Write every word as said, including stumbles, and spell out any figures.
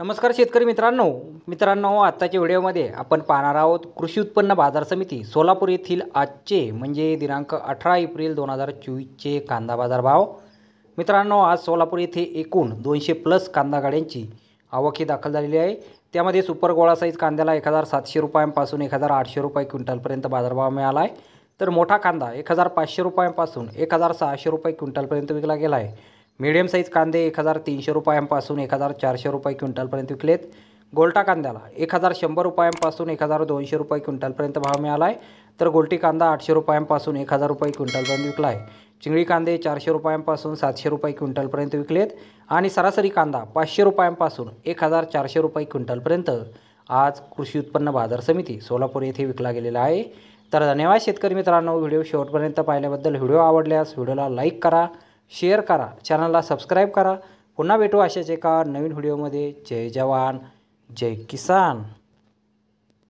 नमस्कार शेतकरी मित्रांनो मित्रांनो आत्ताच्या व्हिडिओमध्ये आपण पाहणार आहोत कृषी उत्पन्न बाजार समिती सोलापूर येथील आजचे म्हणजे दिनांक अठरा एप्रिल दोन हजार चोवीसचे कांदा बाजार भाव। मित्रांनो आज सोलापूर येथे एकूण दोनशे प्लस कांदा गाड्यांची आवक दाखल झालेली आहे। त्यामध्ये सुपर गोळा साईज कांद्याला एक हजार सातशे रुपयांपासून एक हजार आठशे रुपये क्विंटलपर्यंत बाजारभाव मिळाला आहे, तर मोठा कांदा एक हजार पाचशे रुपयांपासून एक हजार सहाशे रुपये क्विंटलपर्यंत विकला गेला आहे। मीडियम साईज कांदे एक हजार तीनशे रुपयांपासून एक हजार चारशे रुपये क्विंटलपर्यंत विकलेत। गोल्टा कांद्याला एक हजार शंभर रुपयांपासून एक हजार दोनशे रुपये क्विंटलपर्यंत भाव मिळाला आहे, तर गोल्टी कांदा आठशे रुपयांपासून एक हजार रुपये क्विंटलपर्यंत विकला आहे। चिंगळी कांदे चारशे रुपयांपासून सातशे रुपये क्विंटलपर्यंत विकलेत आणि सरासरी कांदा पाचशे रुपयांपासून एक हजार चारशे रुपये क्विंटलपर्यंत आज कृषी उत्पन्न बाजार समिती सोलापूर येथे विकला गेलेला आहे। तर धन्यवाद शेतकरी मित्रांनो, व्हिडिओ शेवटपर्यंत पाहिल्याबद्दल। व्हिडिओ आवडल्यास व्हिडिओला लाईक करा, शेअर करा, चॅनलला सबस्क्राईब करा। पुन्हा भेटू अशाच एका नवीन व्हिडिओमध्ये। जय जवान जय किसान।